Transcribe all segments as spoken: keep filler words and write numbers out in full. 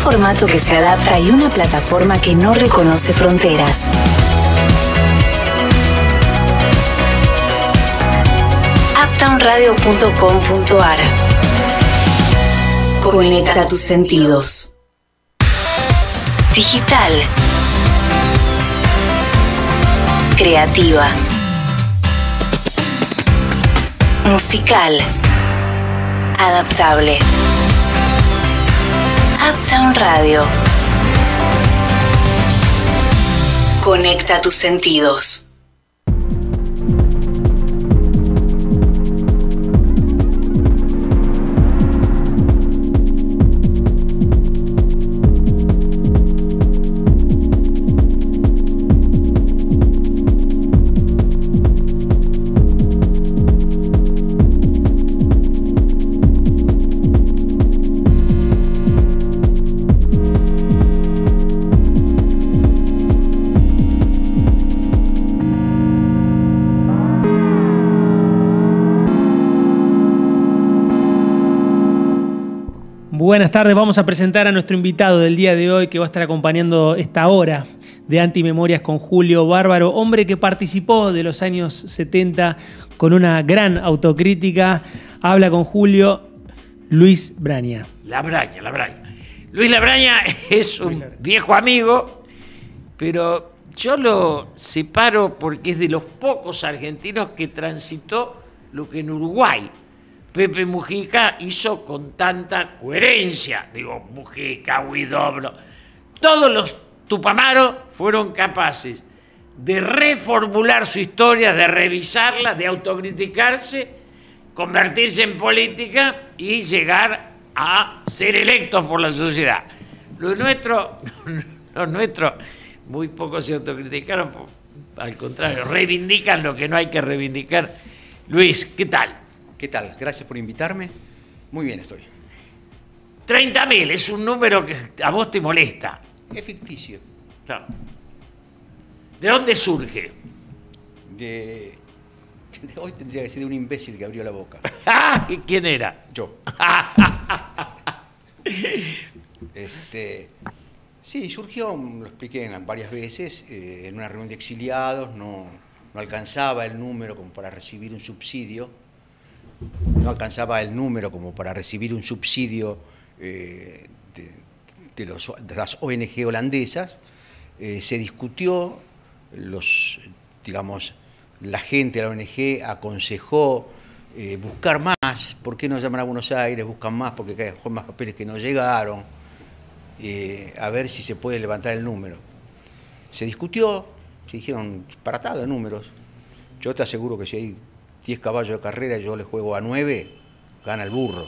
formato que se adapta y una plataforma que no reconoce fronteras. uptown radio punto com punto a r. Conecta tus sentidos. Digital. Creativa. Musical. Adaptable. Uptown Radio. Conecta tus sentidos. Buenas tardes, vamos a presentar a nuestro invitado del día de hoy que va a estar acompañando esta hora de Antimemorias con Julio Bárbaro, hombre que participó de los años setenta con una gran autocrítica. Habla con Julio Luis Braña. La Braña, la Braña. Luis Labraña es un viejo amigo, pero yo lo separo porque es de los pocos argentinos que transitó lo que en Uruguay Pepe Mujica hizo con tanta coherencia. Digo, Mujica, Huidobro, todos los tupamaros fueron capaces de reformular su historia, de revisarla, de autocriticarse, convertirse en política y llegar a ser electos por la sociedad. Los nuestros, los nuestros muy pocos se autocriticaron, al contrario, reivindican lo que no hay que reivindicar. Luis, ¿qué tal? ¿Qué tal? Gracias por invitarme. Muy bien estoy. treinta mil es un número que a vos te molesta. Es ficticio. Claro. ¿De dónde surge? De... de... Hoy tendría que ser de un imbécil que abrió la boca. ¿Y quién era? Yo. este... Sí, surgió, lo expliqué varias veces, eh, en una reunión de exiliados, no, no alcanzaba el número como para recibir un subsidio. No alcanzaba el número como para recibir un subsidio eh, de, de, los, de las O N G holandesas. Eh, se discutió, los, digamos, la gente de la O N G aconsejó eh, buscar más. ¿Por qué no llaman a Buenos Aires? Buscan más porque hay más papeles que no llegaron. Eh, a ver si se puede levantar el número. Se discutió, se dijeron disparatados de números. Yo te aseguro que si hay diez caballos de carrera y yo le juego a nueve, gana el burro.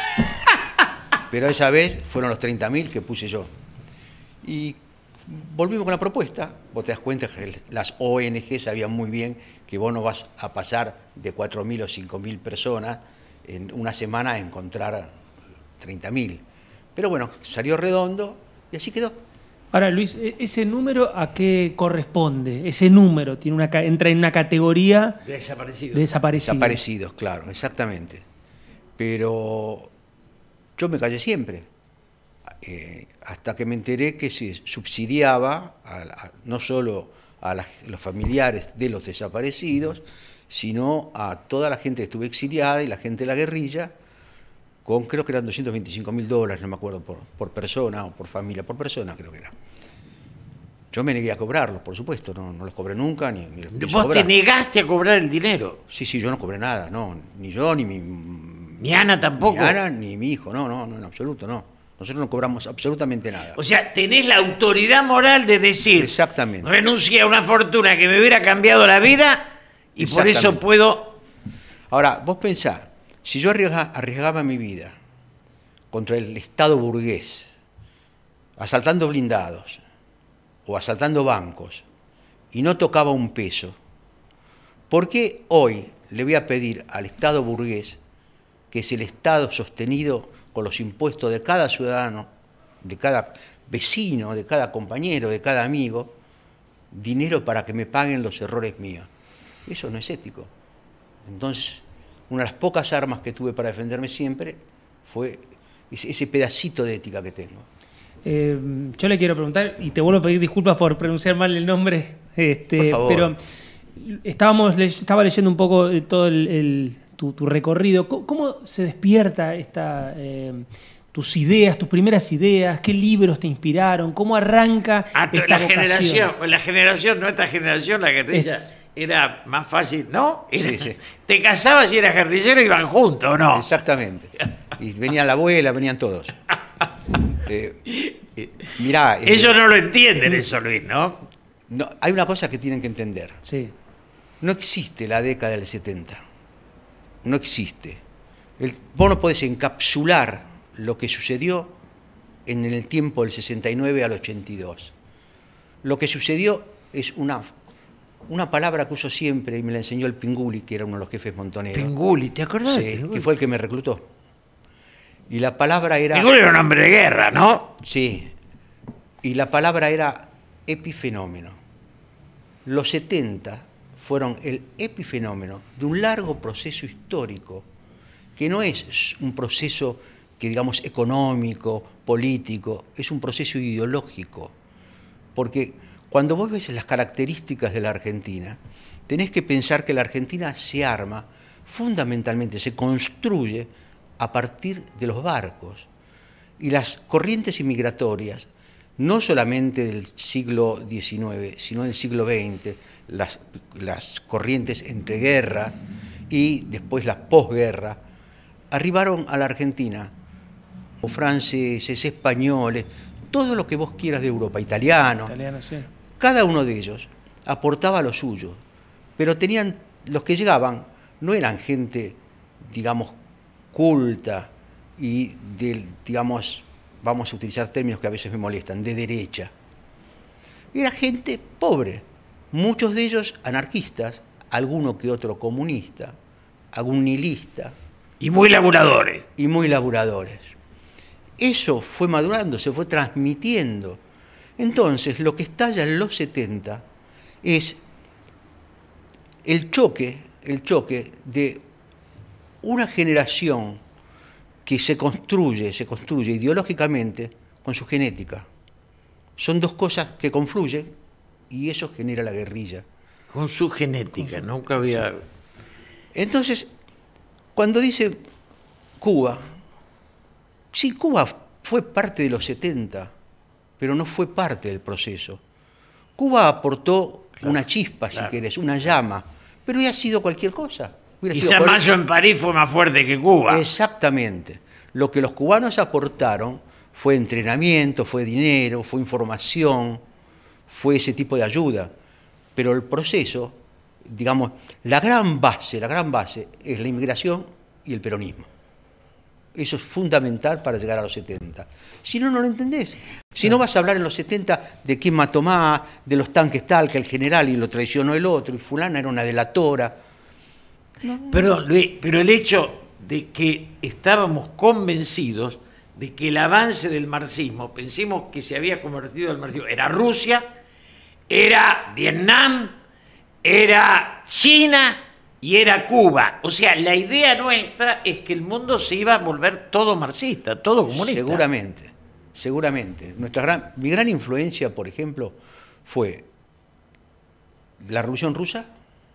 Pero esa vez fueron los treinta mil que puse yo. Y volvimos con la propuesta. Vos te das cuenta que las O N G sabían muy bien que vos no vas a pasar de cuatro mil o cinco mil personas en una semana a encontrar treinta mil. Pero bueno, salió redondo y así quedó. Ahora, Luis, ¿ese número a qué corresponde? Ese número tiene una, entra en una categoría de desaparecidos. De desaparecidos. Desaparecidos, claro, exactamente. Pero yo me callé siempre, eh, hasta que me enteré que se subsidiaba a, a, no solo a la, los familiares de los desaparecidos, sino a toda la gente que estuvo exiliada y la gente de la guerrilla, con creo que eran doscientos veinticinco mil dólares, no me acuerdo, por, por persona o por familia, por persona creo que era. Yo me negué a cobrarlos, por supuesto, no, no los cobré nunca, ni, ni los quise ¿Vos cobrar. te negaste a cobrar el dinero? Sí, sí, yo no cobré nada, no, ni yo, ni mi... ¿Ni Ana tampoco? Ni Ana, ni mi hijo, no, no, no, en absoluto, no. Nosotros no cobramos absolutamente nada. O sea, tenés la autoridad moral de decir, exactamente, renuncié a una fortuna que me hubiera cambiado la vida y por eso puedo... Ahora, vos pensá, si yo arriesga, arriesgaba mi vida contra el Estado burgués, asaltando blindados o asaltando bancos, y no tocaba un peso, ¿por qué hoy le voy a pedir al Estado burgués, que es el Estado sostenido con los impuestos de cada ciudadano, de cada vecino, de cada compañero, de cada amigo, dinero para que me paguen los errores míos? Eso no es ético. Entonces, una de las pocas armas que tuve para defenderme siempre fue ese pedacito de ética que tengo. Eh, yo le quiero preguntar, y te vuelvo a pedir disculpas por pronunciar mal el nombre, este, por favor. pero estábamos, estaba leyendo un poco de todo el, el, tu, tu recorrido. ¿Cómo, cómo se despierta esta, eh, tus ideas, tus primeras ideas? ¿Qué libros te inspiraron? ¿Cómo arranca Ah, esta la vocación? generación, la generación, nuestra generación, la guerrilla, Es- era más fácil, ¿no? Era- Sí, sí. Te casabas y eras guerrillero y iban juntos, ¿no? Exactamente. Y venía la abuela, venían todos. Eh, mirá, eh, Ellos no lo entienden eso, Luis, ¿no? no, hay una cosa que tienen que entender. Sí. No existe la década del setenta. No existe. El, vos no podés encapsular lo que sucedió en el tiempo del sesenta y nueve al ochenta y dos. Lo que sucedió es una, una palabra que uso siempre, y me la enseñó el Pinguli, que era uno de los jefes montoneros. Pinguli, ¿te acordás? Sí, de Pinguli? que fue el que me reclutó. Y la palabra era... Pinguli era un hombre de guerra, ¿no? Sí. Y la palabra era epifenómeno. Los setenta fueron el epifenómeno de un largo proceso histórico, que no es un proceso que digamos económico, político, es un proceso ideológico. Porque cuando vos ves las características de la Argentina, tenés que pensar que la Argentina se arma fundamentalmente, se construye a partir de los barcos. Y las corrientes inmigratorias, no solamente del siglo diecinueve, sino del siglo veinte, las, las corrientes entre guerra y después la posguerra, arribaron a la Argentina, o franceses, españoles, todo lo que vos quieras de Europa, italianos, Italiano, sí. cada uno de ellos aportaba lo suyo, pero tenían, los que llegaban no eran gente, digamos, culta y del, digamos, vamos a utilizar términos que a veces me molestan, de derecha. Era gente pobre, muchos de ellos anarquistas, alguno que otro comunista, algún nihilista, Y muy laburadores. y muy laburadores. Eso fue madurando, se fue transmitiendo. Entonces, lo que estalla en los setenta es el choque, el choque de una generación que se construye, se construye ideológicamente con su genética. Son dos cosas que confluyen y eso genera la guerrilla. Con su genética, nunca había... Entonces, cuando dice Cuba, sí, Cuba fue parte de los setenta, pero no fue parte del proceso. Cuba aportó Claro, una chispa, claro. si querés, una llama, pero hubiera sido cualquier cosa. Hubiera Quizá sido por- Mayo en París fue más fuerte que Cuba. Exactamente. Lo que los cubanos aportaron fue entrenamiento, fue dinero, fue información, fue ese tipo de ayuda. Pero el proceso, digamos, la gran base, la gran base es la inmigración y el peronismo. Eso es fundamental para llegar a los setenta. Si no, no lo entendés. Si no vas a hablar en los setenta de quién mató más, de los tanques tal, que el general y lo traicionó el otro, y fulana era una delatora. Perdón, Luis, pero el hecho de que estábamos convencidos de que el avance del marxismo, pensemos que se había convertido el marxismo, era Rusia, era Vietnam, era China y era Cuba. O sea, la idea nuestra es que el mundo se iba a volver todo marxista, todo comunista. Seguramente, seguramente. Nuestra gran, mi gran influencia, por ejemplo, fue la Revolución Rusa,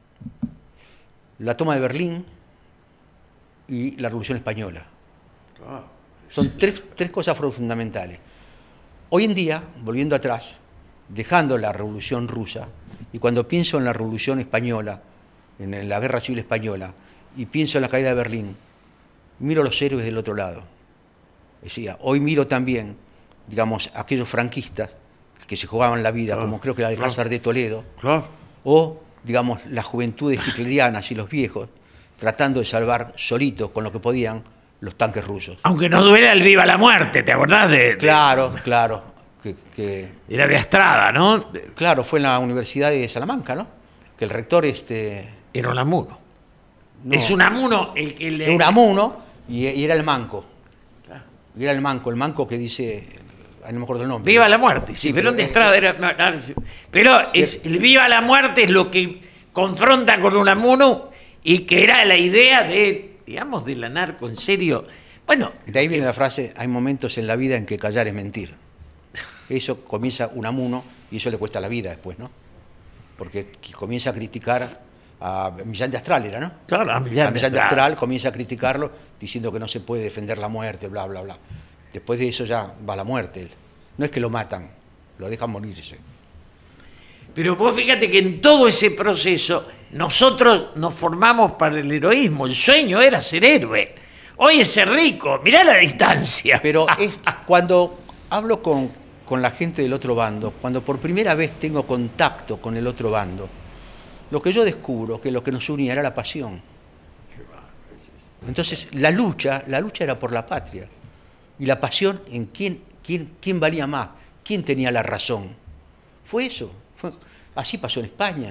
la toma de Berlín y la Revolución Española. Ah, Son tres, tres cosas fueron fundamentales. Hoy en día, volviendo atrás, dejando la Revolución Rusa, y cuando pienso en la Revolución Española, en la Guerra Civil Española, y pienso en la caída de Berlín, miro los héroes del otro lado. Decía, hoy miro también, digamos, aquellos franquistas que se jugaban la vida, Claro, como creo que la de claro. Alcázar de Toledo, claro. o, digamos, las juventudes hitlerianas y los viejos, tratando de salvar solitos, con lo que podían, los tanques rusos. Aunque nos duele el viva la muerte, ¿te acordás de...? de- Claro, claro, que, que- Era de Astrada, ¿no? De- claro, fue en la Universidad de Salamanca, ¿no? Que el rector, este, Era un amuno. no, Es un amuno el que le... era un amuno y, y era el manco. Claro. Y era el manco, el manco que dice, ay, no me acuerdo el nombre. Viva la muerte, sí, Sí, Perón de pero- Estrada era... no, no, sí. Pero es, el viva la muerte es lo que confronta con un amuno y que era la idea de, digamos, del anarco en serio. Bueno, De ahí viene la frase, hay momentos en la vida en que callar es mentir. Eso comienza un amuno y eso le cuesta la vida después, ¿no? Porque comienza a criticar a Millán de Astral, ¿era, no? Claro, a Millán, a Millán de de Astral. Astral comienza a criticarlo diciendo que no se puede defender la muerte, bla, bla, bla. Después de eso ya va la muerte él. No es que lo matan, lo dejan morirse. Pero vos fíjate que en todo ese proceso nosotros nos formamos para el heroísmo. El sueño era ser héroe. Hoy es ser rico. Mirá la distancia. Pero es cuando hablo con, con la gente del otro bando, cuando por primera vez tengo contacto con el otro bando, lo que yo descubro que lo que nos unía era la pasión. Entonces la lucha, la lucha era por la patria. Y la pasión en quién, quién, quién valía más, quién tenía la razón. Fue eso. Fue, así pasó en España.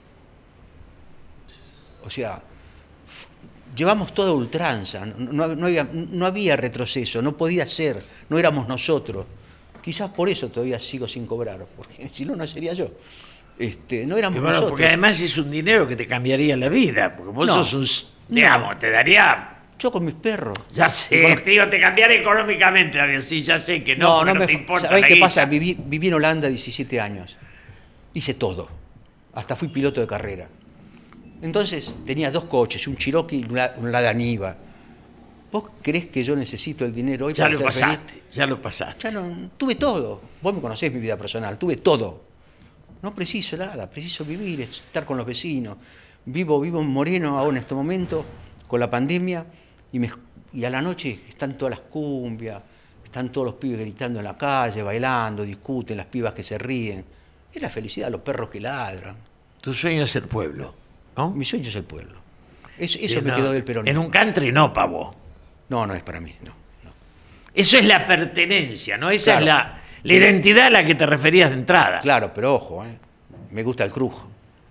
O sea, llevamos toda ultranza, no, no, no, había, no había retroceso, no podía ser, no éramos nosotros. Quizás por eso todavía sigo sin cobrar, porque si no, no sería yo. Este, no éramos bueno, nosotros. porque además es un dinero que te cambiaría la vida, porque vos No, sos un, digamos, no. te daría... Yo con mis perros. Ya sé, te digo, te cambiaría económicamente, David, sí, ya sé que no, No, no, no me, te importa ¿sabés la qué guita. pasa? Viví, viví en Holanda diecisiete años. Hice todo. Hasta fui piloto de carrera. Entonces tenía dos coches, un Cherokee y una, una Daniva. ¿Vos creés que yo necesito el dinero hoy Ya para lo ser pasaste, feliz? ya lo pasaste. Ya no, tuve todo. Vos me conocés mi vida personal, tuve todo. No preciso nada, preciso vivir, estar con los vecinos. Vivo, vivo en Moreno ahora en este momento, con la pandemia, y, me, y a la noche están todas las cumbias, están todos los pibes gritando en la calle, bailando, discuten, las pibas que se ríen. Es la felicidad, los perros que ladran. Tu sueño es el pueblo, ¿no? Mi sueño es el pueblo. Eso, eso Y me no, quedó del peronismo. En un country no, pavo. No, no es para mí, no. no. Eso es la pertenencia, ¿no? Esa Claro. es la, la identidad a la que te referías de entrada. Claro, pero ojo, ¿eh? Me gusta el crujo.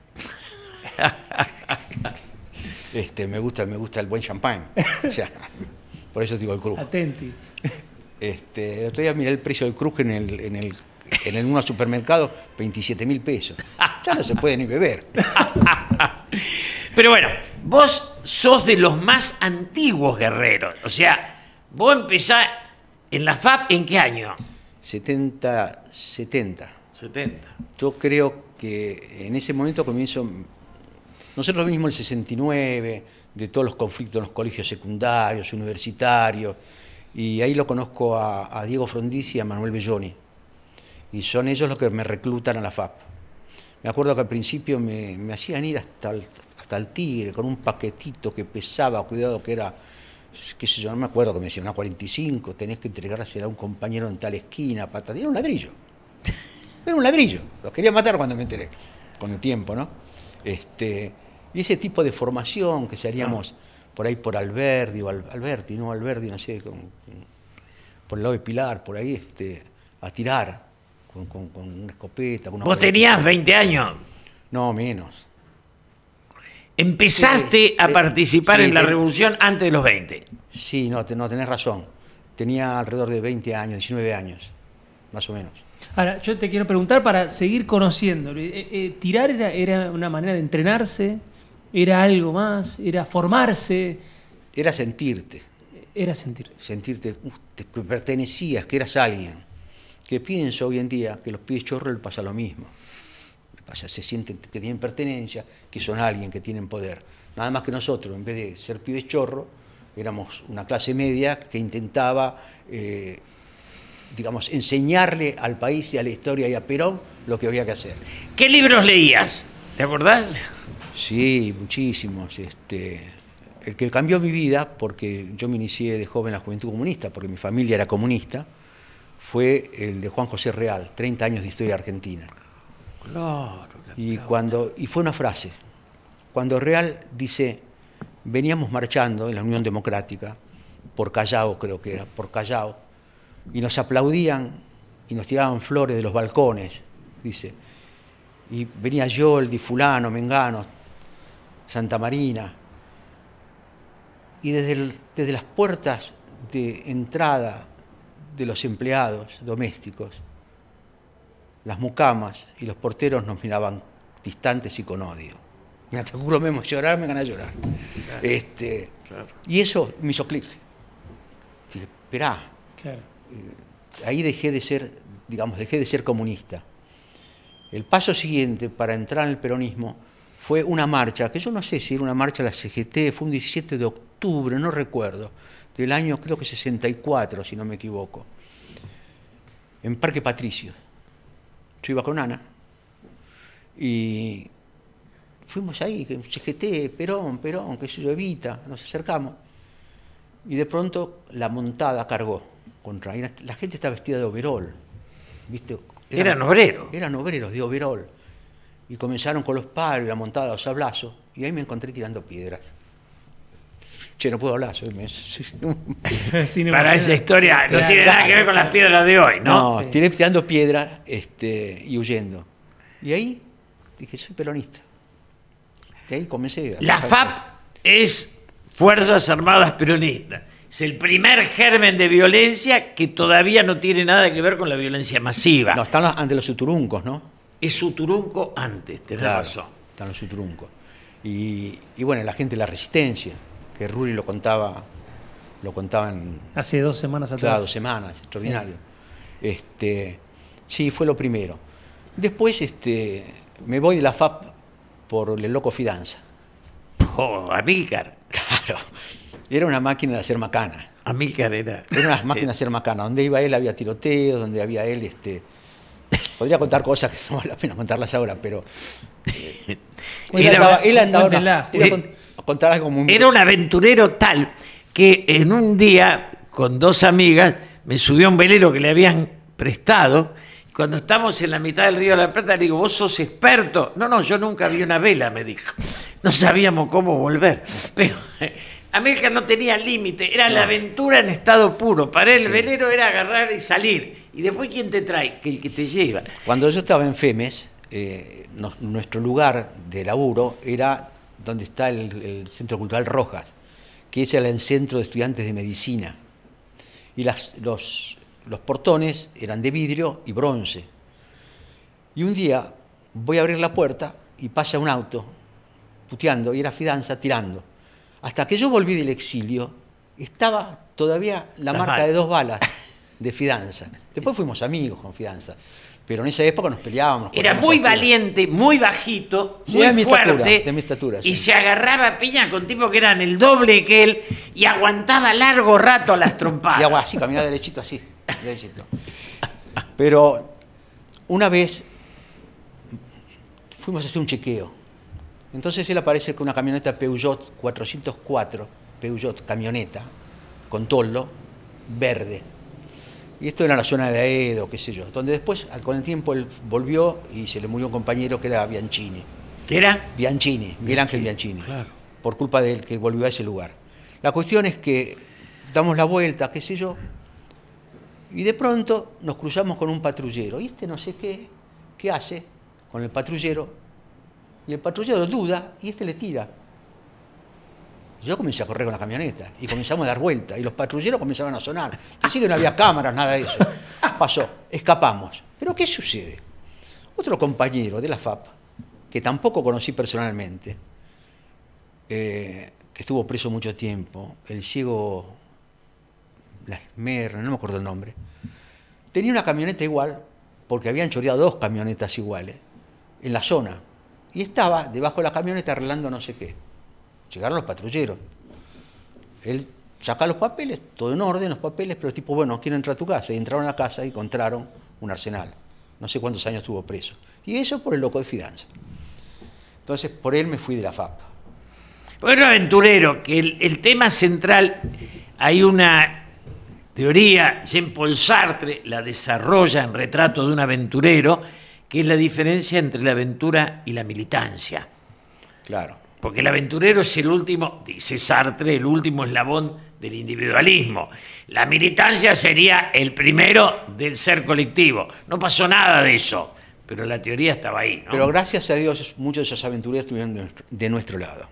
Este, me gusta, me gusta el buen champán. O sea, por eso digo el crujo. Atenti. Este, el otro día miré el precio del crujo en el, en el, en el uno supermercado, veintisiete mil pesos. Ya no se puede ni beber. Pero bueno, vos sos de los más antiguos guerreros. O sea, vos empezás en la F A P, ¿en qué año? setenta, setenta. setenta. Yo creo que en ese momento comienzo. Nosotros mismos el sesenta y nueve, de todos los conflictos en los colegios secundarios, universitarios, y ahí lo conozco a, a Diego Frondizi y a Manuel Belloni. Y son ellos los que me reclutan a la F A P. Me acuerdo que al principio me, me hacían ir hasta el, hasta el Tigre con un paquetito que pesaba, cuidado que era, qué sé yo, no me acuerdo, que me decían una cuarenta y cinco, tenés que entregársela a un compañero en tal esquina, patata. Era un ladrillo. Era un ladrillo. Los quería matar cuando me enteré, con el tiempo, ¿no? Este, y ese tipo de formación que salíamos no. por ahí por Alberdi, o Al, Alberti, no Alberdi, no sé, con, con, por el lado de Pilar, por ahí, este, a tirar. Con, con, con una escopeta. Con una ¿Vos tenías veinte años? No, menos. ¿Empezaste sí, a sí, participar sí, en la te, revolución antes de los veinte? Sí, no, te, no, tenés razón. Tenía alrededor de veinte años, diecinueve años, más o menos. Ahora, yo te quiero preguntar para seguir conociendo. Eh, eh, ¿Tirar era, era una manera de entrenarse? ¿Era algo más? ¿Era formarse? Era sentirte. Era sentir. Sentirte uh, que pertenecías, que eras alguien. Que pienso hoy en día que los pibes chorros les pasa lo mismo. Pasa, se sienten que tienen pertenencia, que son alguien, que tienen poder. Nada más que nosotros, en vez de ser pibes chorros, éramos una clase media que intentaba, eh, digamos, enseñarle al país y a la historia y a Perón lo que había que hacer. ¿Qué libros leías? ¿Te acordás? Sí, muchísimos. Este, el que cambió mi vida, porque yo me inicié de joven en la Juventud Comunista, porque mi familia era comunista, fue el de Juan José Real, treinta años de historia argentina. Claro. Y, cuando, y fue una frase. Cuando Real dice, veníamos marchando en la Unión Democrática, por Callao creo que era, por Callao, y nos aplaudían y nos tiraban flores de los balcones, dice. Y venía Yoldi, fulano, Mengano, Santa Marina. Y desde, el, desde las puertas de entrada de los empleados domésticos, las mucamas y los porteros nos miraban distantes y con odio. Me te juro, me llorar, me ganas de llorar. Claro, este, claro. Y eso me hizo clic. Dije, esperá, claro. ahí dejé de ser, digamos, dejé de ser comunista. El paso siguiente para entrar en el peronismo fue una marcha, que yo no sé si era una marcha de la C G T, fue un diecisiete de octubre, no recuerdo, del año creo que sesenta y cuatro, si no me equivoco, en Parque Patricio. Yo iba con Ana y fuimos ahí, C G T, Perón, Perón, qué sé yo, Evita, nos acercamos y de pronto la montada cargó contra, la gente está vestida de overol, ¿viste? Eran, eran obreros. Eran obreros de overol. Y comenzaron con los palos y la montada, los sablazos, y ahí me encontré tirando piedras. Che, no puedo hablar, soy... Me... sí, no Para esa historia no claro, tiene claro. nada que ver con las piedras de hoy, ¿no? No, sí. Tiré tirando piedras este, y huyendo. Y ahí dije, soy peronista. Y ahí comencé. A la F A P es Fuerzas Armadas Peronistas. Es el primer germen de violencia que todavía no tiene nada que ver con la violencia masiva. No, están ante los uturuncos, ¿no? Es Uturunco antes, tenés claro, razón. Están los Uturuncos. Y, y bueno, la gente de la Resistencia, que Rulli lo contaba, lo contaban... Hace dos semanas atrás. Claro, dos semanas, extraordinario. Sí. Este, sí, fue lo primero. Después este, me voy de la F A P por el loco Fidanza. Oh, Amílcar. Claro, era una máquina de hacer macana. Amílcar era... Era una máquina de hacer macana. Donde iba él había tiroteos, donde había él... este podría contar cosas que no vale la pena contarlas ahora, pero... Eh, él, era, andaba, él andaba... Una, eh, contar algo muy... Era un aventurero tal que en un día, con dos amigas, me subió a un velero que le habían prestado. Cuando estamos en la mitad del Río de la Plata, le digo, ¿vos sos experto? No, no, yo nunca vi una vela, me dijo. No sabíamos cómo volver. Pero Amílcar no tenía límite, era no. la aventura en estado puro. Para él, sí. el velero era agarrar y salir. ¿Y después quién te trae? Que el que te lleva. Cuando yo estaba en Femes, eh, no, nuestro lugar de laburo era donde está el, el Centro Cultural Rojas, que es el centro de estudiantes de medicina. Y las, los, los portones eran de vidrio y bronce. Y un día voy a abrir la puerta y pasa un auto puteando y era Fidanza tirando. Hasta que yo volví del exilio, estaba todavía la Las marca mal. de dos balas de Fidanza. Después fuimos amigos con Fidanza, pero en esa época nos peleábamos. Nos Era muy valiente, muy bajito, sí, muy de fuerte, estatura, de mi estatura, sí. y se agarraba a piña con tipos que eran el doble que él y aguantaba largo rato a las trompadas. Y agua así, caminaba derechito así, derechito. Pero una vez fuimos a hacer un chequeo. Entonces él aparece con una camioneta Peugeot cuatrocientos cuatro, Peugeot camioneta, con toldo, verde. Y esto era la zona de Aedo, qué sé yo, donde después, con el tiempo, él volvió y se le murió un compañero que era Bianchini. ¿Qué era? Bianchini, Miguel Ángel Bianchini, claro. por culpa de él que volvió a ese lugar. La cuestión es que damos la vuelta, qué sé yo, y de pronto nos cruzamos con un patrullero. Y este no sé qué, qué hace con el patrullero, y el patrullero duda y este le tira. Yo comencé a correr con la camioneta y comenzamos a dar vuelta y los patrulleros comenzaban a sonar. Así que no había cámaras, nada de eso. Pasó, escapamos. ¿Pero qué sucede? Otro compañero de la F A P, que tampoco conocí personalmente, eh, que estuvo preso mucho tiempo, el ciego Lasmer, no me acuerdo el nombre, tenía una camioneta igual, porque habían choreado dos camionetas iguales, en la zona, y estaba debajo de la camioneta arreglando no sé qué. Llegaron los patrulleros. Él saca los papeles, todo en orden, los papeles, pero tipo, bueno, quiero entrar a tu casa. Y entraron a la casa y encontraron un arsenal. No sé cuántos años estuvo preso. Y eso por el loco de Fidanza. Entonces, por él me fui de la F A P. Bueno, aventurero, que el, el tema central, hay una teoría, Jean-Paul Sartre la desarrolla en Retrato de un aventurero, que es la diferencia entre la aventura y la militancia. Claro. Porque el aventurero es el último, dice Sartre, el último eslabón del individualismo. La militancia sería el primero del ser colectivo. No pasó nada de eso, pero la teoría estaba ahí, ¿no? Pero gracias a Dios muchos de esos aventureros estuvieron de nuestro, de nuestro lado.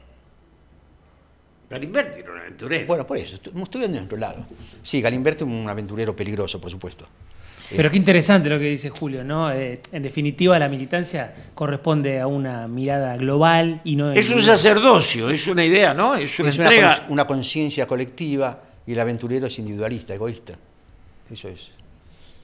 Galimberti era un aventurero. Bueno, por eso, estuvieron de nuestro lado. Sí, Galimberti es un aventurero peligroso, por supuesto. Pero qué interesante lo que dice Julio, ¿no? Eh, en definitiva, la militancia corresponde a una mirada global y no... Es un sacerdocio, es una idea, ¿no? Es una es entrega... una conciencia colectiva y el aventurero es individualista, egoísta. Eso es.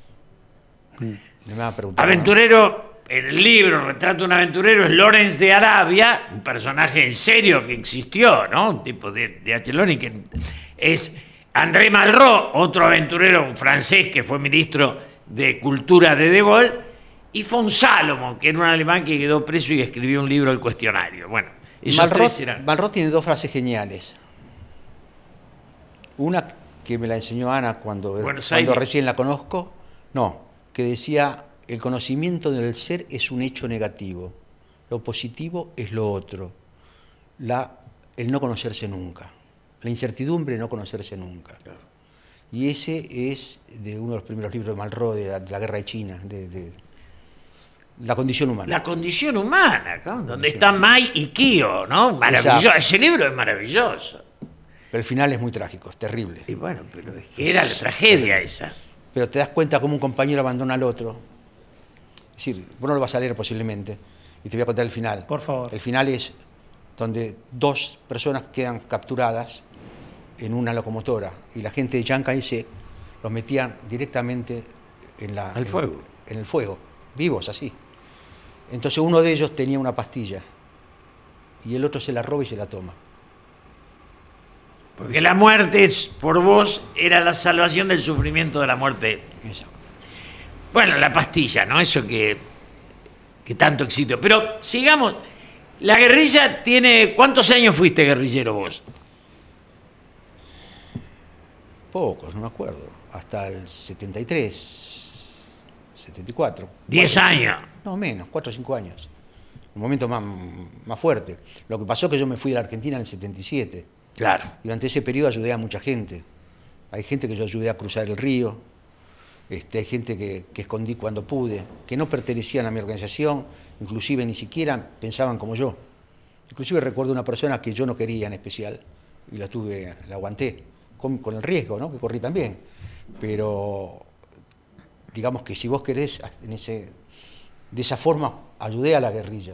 Me van a preguntar. Aventurero, en el libro Retrato de un aventurero, es Lawrence de Arabia, un personaje en serio que existió, ¿no? Un tipo de, de H. Lawrence, que es André Malraux, otro aventurero francés que fue ministro de Cultura de De Gaulle, y von Salomon, que era un alemán que quedó preso y escribió un libro, El Cuestionario. Bueno, esos Malraux, tres eran... Malraux tiene dos frases geniales. Una que me la enseñó Ana cuando, cuando recién la conozco, no, que decía, el conocimiento del ser es un hecho negativo, lo positivo es lo otro, la, el no conocerse nunca, la incertidumbre de no conocerse nunca. Claro. Y ese es de uno de los primeros libros de Malraux, de la, de la guerra de China, de, de la condición humana. La condición humana, ¿no? Donde está Mai y Kyo, ¿no? Maravilloso, exacto. Ese libro es maravilloso. Pero el final es muy trágico, es terrible. Y bueno, pero es que era la tragedia esa. Pero te das cuenta cómo un compañero abandona al otro. Es decir, vos no lo vas a leer posiblemente, y te voy a contar el final. Por favor. El final es donde dos personas quedan capturadas en una locomotora, y la gente de Chiang Kai-shek los metían directamente en, la, al fuego. En, en el fuego, vivos así. Entonces uno de ellos tenía una pastilla, y el otro se la roba y se la toma. Porque la muerte es, por vos era la salvación del sufrimiento de la muerte. Exacto. Bueno, la pastilla, ¿no? Eso que, que tanto éxito. Pero sigamos. La guerrilla tiene... ¿Cuántos años fuiste guerrillero vos? Pocos, no me acuerdo. Hasta el setenta y tres, setenta y cuatro. ¿Diez años? No, menos, cuatro o cinco años. Un momento más, más fuerte. Lo que pasó es que yo me fui de la Argentina en el setenta y siete. Claro. Durante ese periodo ayudé a mucha gente. Hay gente que yo ayudé a cruzar el río, este, hay gente que, que escondí cuando pude, que no pertenecían a mi organización, inclusive ni siquiera pensaban como yo. Inclusive recuerdo una persona que yo no quería en especial, y la tuve, la aguanté, con, con el riesgo, ¿no? Que corrí también. Pero digamos que si vos querés, en ese, de esa forma ayudé a la guerrilla.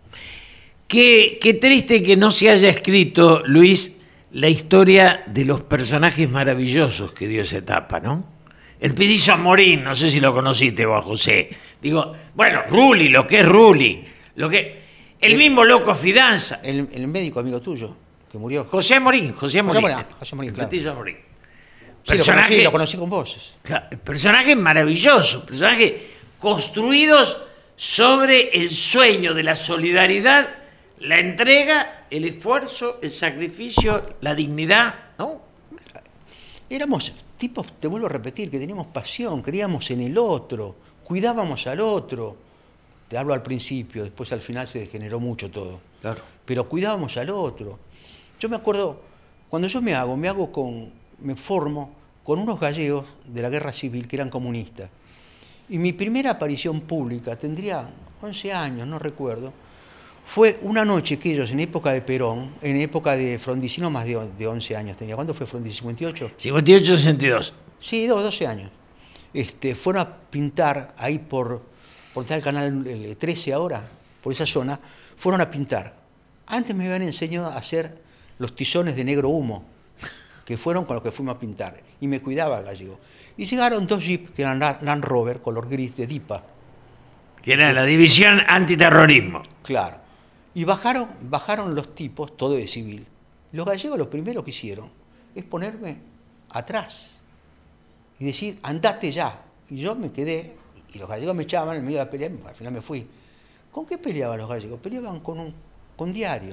Qué, qué triste que no se haya escrito, Luis, la historia de los personajes maravillosos que dio esa etapa, ¿no? El Pidizo Amorín, no sé si lo conociste vos, José. Digo, bueno, Rulli, lo que es Rulli, lo que... El, el mismo loco Fidanza. El, el médico amigo tuyo, que murió. José Amorín, José Amorín. José Amorín, José Amorín, claro. El Pidizo Amorín. Sí, personaje, lo, conocí, lo conocí con vos. Personajes maravillosos, personajes construidos sobre el sueño de la solidaridad, la entrega, el esfuerzo, el sacrificio, la dignidad, ¿no? Éramos tipos, te vuelvo a repetir, que teníamos pasión, creíamos en el otro, cuidábamos al otro. Te hablo al principio, después al final se degeneró mucho todo. Claro. Pero cuidábamos al otro. Yo me acuerdo, cuando yo me hago, me hago con, me formo con unos gallegos de la guerra civil que eran comunistas. Y mi primera aparición pública, tendría once años, no recuerdo, fue una noche que ellos, en época de Perón, en época de Frondizi, más de, de once años tenía. ¿Cuándo fue Frondizi? ¿cincuenta y ocho? cincuenta y ocho, sesenta y dos. Sí, doce años. Este, fueron a pintar ahí por, por tal canal trece ahora, por esa zona, fueron a pintar. Antes me habían enseñado a hacer los tizones de negro humo, que fueron con los que fuimos a pintar. Y me cuidaba el gallego. Y llegaron dos jeeps, que eran Land Rover, color gris de D I P A. Que era la División Antiterrorismo. Claro. Y bajaron, bajaron los tipos, todo de civil. Los gallegos lo primero que hicieron es ponerme atrás y decir, andate ya. Y yo me quedé, y los gallegos me echaban en medio de la pelea, al final me fui. ¿Con qué peleaban los gallegos? Peleaban con, un, con diarios.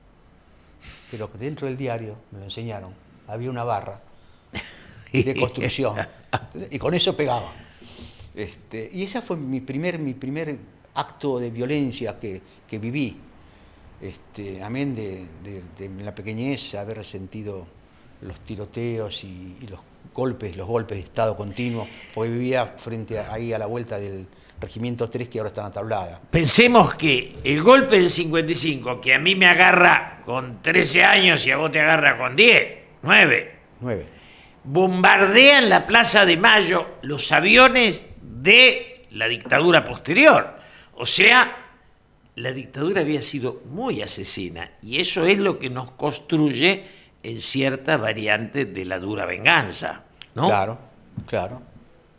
Pero dentro del diario, me lo enseñaron, había una barra de construcción. Y con eso pegaban. Este, y ese fue mi primer, mi primer acto de violencia que, que viví. Este, amén de, de, de la pequeñez, haber sentido los tiroteos y, y los golpes, los golpes de Estado continuos, porque vivía frente a, ahí a la vuelta del Regimiento tres, que ahora está en la Tablada. Pensemos que el golpe del cincuenta y cinco, que a mí me agarra con trece años y a vos te agarra con diez, nueve, nueve. Bombardean la Plaza de Mayo los aviones de la dictadura posterior. O sea, la dictadura había sido muy asesina, y eso es lo que nos construye en cierta variante de la dura venganza, ¿no? Claro, claro.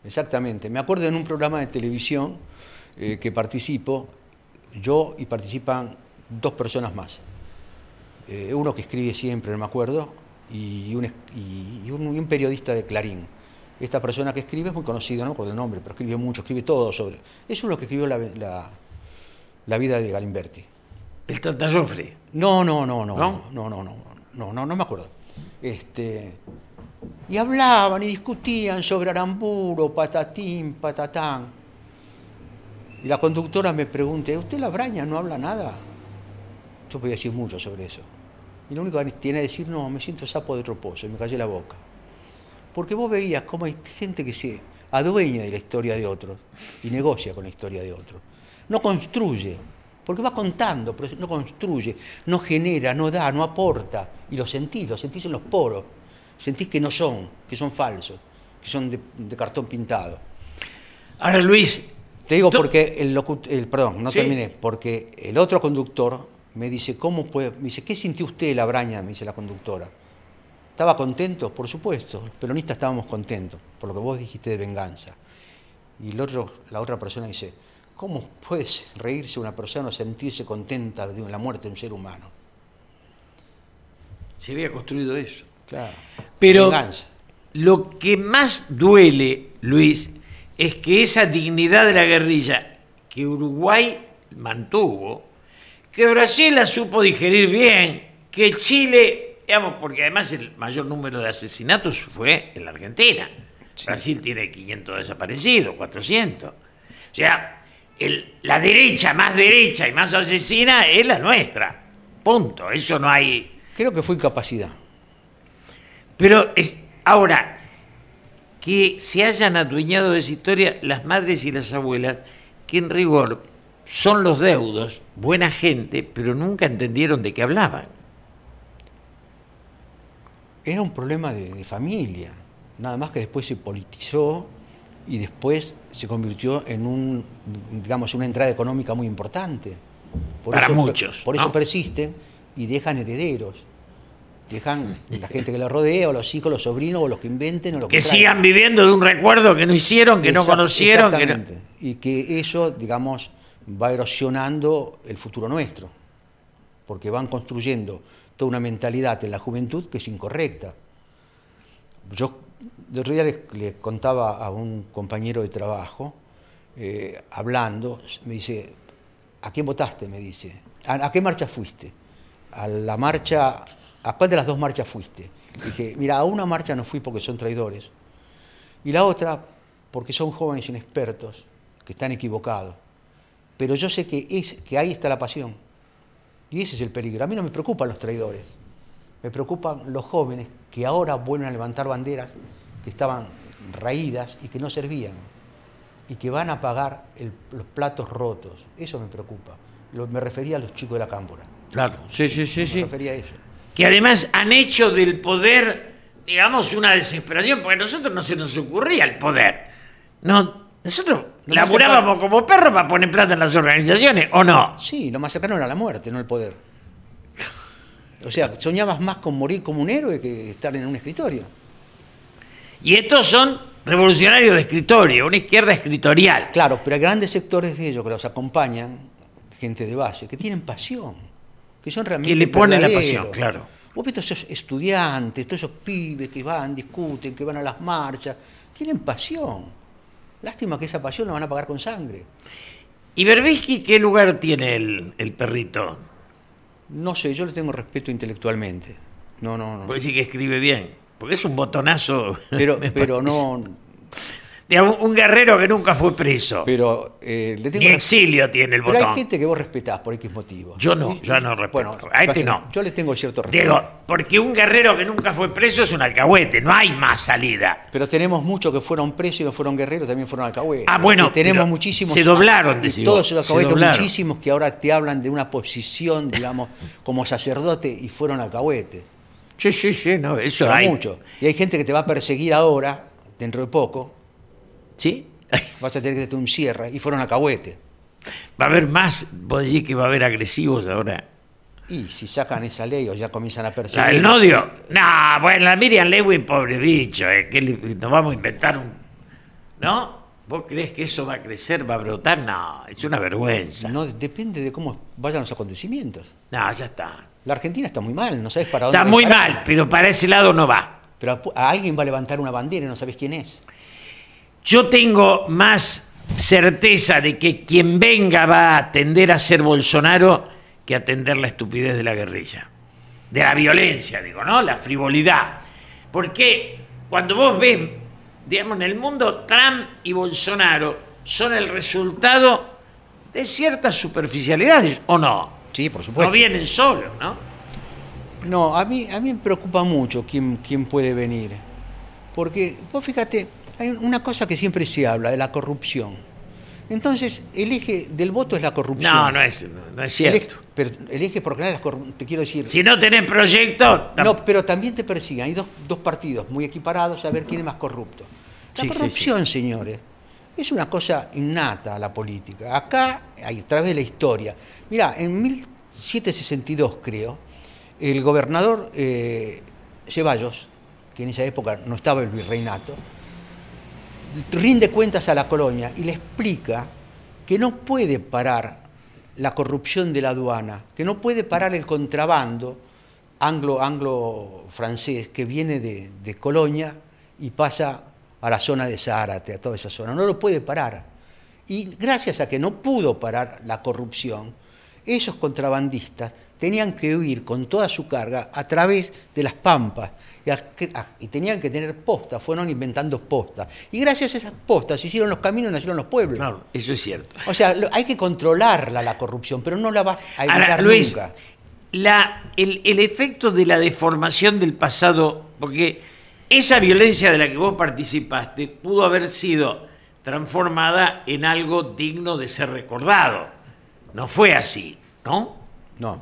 Exactamente. Me acuerdo en un programa de televisión eh, que participo, yo y participan dos personas más. Eh, uno que escribe siempre, no me acuerdo, y un, y, un, y un periodista de Clarín. Esta persona que escribe es muy conocida, no por el nombre, pero escribe mucho, escribe todo sobre... Es uno que escribió la, la, la vida de Galimberti. ¿El Tata Joffre? No, no, no, no, ¿No? no, no, no, no, no, no me acuerdo. Este, y hablaban y discutían sobre Aramburu, patatín, patatán. Y la conductora me pregunta, ¿usted la Braña no habla nada? Yo podía decir mucho sobre eso. Y lo único que tiene que decir, no, me siento sapo de otro pozo, y me callé la boca. Porque vos veías cómo hay gente que se adueña de la historia de otros y negocia con la historia de otros. No construye, porque va contando, pero no construye, no genera, no da, no aporta. Y lo sentís, lo sentís en los poros. Sentís que no son, que son falsos, que son de, de cartón pintado. Ahora, Luis... Te digo tú... porque el, el perdón, no sí. terminé, porque el otro conductor me dice, ¿cómo puede? Me dice, ¿qué sintió usted, la Braña? Me dice la conductora. ¿Estaba contento? Por supuesto, los peronistas estábamos contentos, por lo que vos dijiste de venganza. Y el otro, la otra persona dice, ¿cómo puede reírse una persona o sentirse contenta de la muerte de un ser humano? Se había construido eso. Claro. Pero venganza. Lo que más duele, Luis, es que esa dignidad de la guerrilla que Uruguay mantuvo, que Brasil la supo digerir bien, que Chile, digamos, porque además el mayor número de asesinatos fue en la Argentina. Sí. Brasil tiene quinientos desaparecidos, cuatrocientos. O sea, el, la derecha más derecha y más asesina es la nuestra. Punto. Eso no hay... Creo que fue incapacidad. Pero es, ahora, que se hayan adueñado de esa historia las madres y las abuelas, que en rigor son los deudos, buena gente, pero nunca entendieron de qué hablaban. Era un problema de, de familia, nada más que después se politizó y después se convirtió en un, digamos, una entrada económica muy importante. Por Para eso, muchos. Por eso ¿no? persisten y dejan herederos. Dejan la gente que los rodea, o los hijos, los sobrinos, o los que inventen, o los que sigan viviendo de un recuerdo que no hicieron, que Exact, no conocieron. Exactamente. Que no... Y que eso, digamos, va erosionando el futuro nuestro. Porque van construyendo toda una mentalidad en la juventud que es incorrecta. Yo el otro día le, le contaba a un compañero de trabajo, eh, hablando, me dice, ¿a quién votaste? Me dice. ¿A, a qué marcha fuiste? A la marcha... ¿A cuál de las dos marchas fuiste? Dije, mira, a una marcha no fui porque son traidores. Y la otra, porque son jóvenes inexpertos, que están equivocados. Pero yo sé que, es, que ahí está la pasión. Y ese es el peligro. A mí no me preocupan los traidores. Me preocupan los jóvenes que ahora vuelven a levantar banderas que estaban raídas y que no servían. Y que van a pagar el, los platos rotos. Eso me preocupa. Lo, me refería a los chicos de la Cámpora. Claro, sí, sí, sí. Me sí. refería a eso. Que además han hecho del poder, digamos, una desesperación, porque a nosotros no se nos ocurría el poder. No, nosotros no laburábamos como perros para poner plata en las organizaciones, ¿o no? Sí, lo más cercano era la muerte, no el poder. O sea, soñabas más con morir como un héroe que estar en un escritorio. Y estos son revolucionarios de escritorio, una izquierda escritorial. Claro, pero hay grandes sectores de ellos que los acompañan, gente de base, que tienen pasión. Que son realmente que le pone la pasión, claro. Vos ves todos esos estudiantes, todos esos pibes que van, discuten, que van a las marchas, tienen pasión. Lástima que esa pasión la van a pagar con sangre. ¿Y Berbisky qué lugar tiene el, el perrito? No sé, yo le tengo respeto intelectualmente. No, no, no. Puede decir que escribe bien, porque es un botonazo. Pero, pero no... Digamos, un guerrero que nunca fue preso. Pero eh, le tengo Ni exilio tiene el pero botón. Hay gente que vos respetás por X motivos. Yo no, y, yo no respeto. Bueno, a este no. Yo le tengo cierto respeto. Digo, porque un guerrero que nunca fue preso es un alcahuete, no hay más salida. Pero tenemos muchos que fueron presos y no fueron guerreros, también fueron alcahuetes. Ah, bueno, que tenemos muchísimos. Se doblaron, y decimos. Todos esos alcahuetes, doblaron. muchísimos que ahora te hablan de una posición, digamos, como sacerdote y fueron alcahuetes. Sí, sí, sí, no, eso Pero hay. mucho. Y hay gente que te va a perseguir ahora, dentro de poco. ¿Sí? Vas a tener que tener un cierre y fueron alcahuetes. Va a haber más, vos decís que va a haber agresivos ahora. Y si sacan esa ley o ya comienzan a perseguir. ¿La del Nodio? No, bueno, la Miriam Lewin, pobre bicho, eh, que le, nos vamos a inventar un, ¿no? ¿Vos creés que eso va a crecer, va a brotar? No, es una vergüenza. No, depende de cómo vayan los acontecimientos. No, ya está. La Argentina está muy mal, no sabes para dónde Está va a muy parar. mal, pero para ese lado no va. Pero a, a alguien va a levantar una bandera y no sabes quién es. Yo tengo más certeza de que quien venga va a tender a ser Bolsonaro que a atender la estupidez de la guerrilla. De la violencia, digo, ¿no? La frivolidad. Porque cuando vos ves, digamos, en el mundo, Trump y Bolsonaro son el resultado de ciertas superficialidades, ¿o no? Sí, por supuesto. No vienen solos, ¿no? No, a mí, a mí me preocupa mucho quién, quién puede venir. Porque, vos fíjate, hay una cosa que siempre se habla, de la corrupción. Entonces, el eje del voto es la corrupción. No, no es, no es cierto. El eje, pero el eje por general es corrupción, te quiero decir... Si no tenés proyecto... No, pero también te persiguen. Hay dos, dos partidos muy equiparados a ver quién es más corrupto. La Sí, sí, corrupción, señores, es una cosa innata a la política. Acá, a través de la historia. Mirá, en mil setecientos sesenta y dos, creo, el gobernador eh, Ceballos, que en esa época no estaba el virreinato, rinde cuentas a la colonia y le explica que no puede parar la corrupción de la aduana, que no puede parar el contrabando anglo, anglo-francés que viene de, de Colonia y pasa a la zona de Zárate, a toda esa zona. No lo puede parar. Y gracias a que no pudo parar la corrupción, esos contrabandistas tenían que huir con toda su carga a través de las pampas y, a, a, y tenían que tener postas, fueron inventando postas. Y gracias a esas postas se hicieron los caminos y nacieron los pueblos. Claro, eso es cierto. O sea, lo, hay que controlarla la corrupción, pero no la vas a evitar Ahora, Luis, nunca. La, el, el efecto de la deformación del pasado, porque esa violencia de la que vos participaste pudo haber sido transformada en algo digno de ser recordado. No fue así, ¿no? No.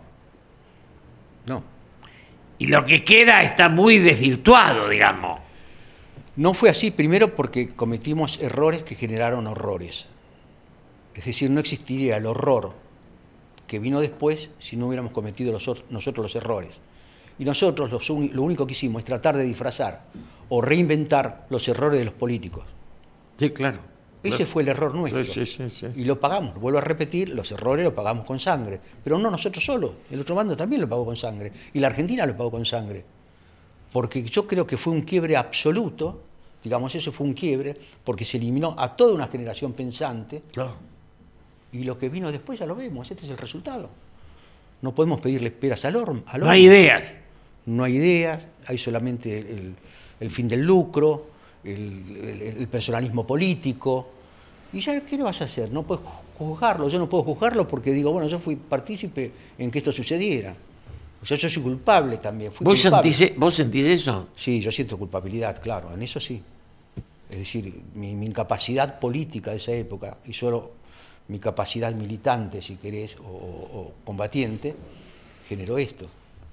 No. Y lo que queda está muy desvirtuado, digamos. No fue así, primero porque cometimos errores que generaron horrores. Es decir, no existiría el horror que vino después si no hubiéramos cometido los, nosotros los errores. Y nosotros los, lo único que hicimos es tratar de disfrazar o reinventar los errores de los políticos. Sí, claro. Ese claro. fue el error nuestro. Sí, sí, sí, sí. Y lo pagamos, vuelvo a repetir, los errores los pagamos con sangre. Pero no nosotros solos, el otro bando también lo pagó con sangre. Y la Argentina lo pagó con sangre. Porque yo creo que fue un quiebre absoluto, digamos, eso fue un quiebre, porque se eliminó a toda una generación pensante. Claro. Y lo que vino después ya lo vemos, este es el resultado. No podemos pedirle peras al horno. No hay ideas. No hay ideas, hay solamente el, el fin del lucro, el, el, el personalismo político. ¿Y ya qué le vas a hacer? No puedes juzgarlo, yo no puedo juzgarlo porque digo, bueno, yo fui partícipe en que esto sucediera. O sea, yo soy culpable también. Fui ¿Vos, culpable. sentís, ¿Vos sentís eso? Sí, yo siento culpabilidad, claro, en eso sí. Es decir, mi, mi incapacidad política de esa época y solo mi capacidad militante, si querés, o, o combatiente, generó esto.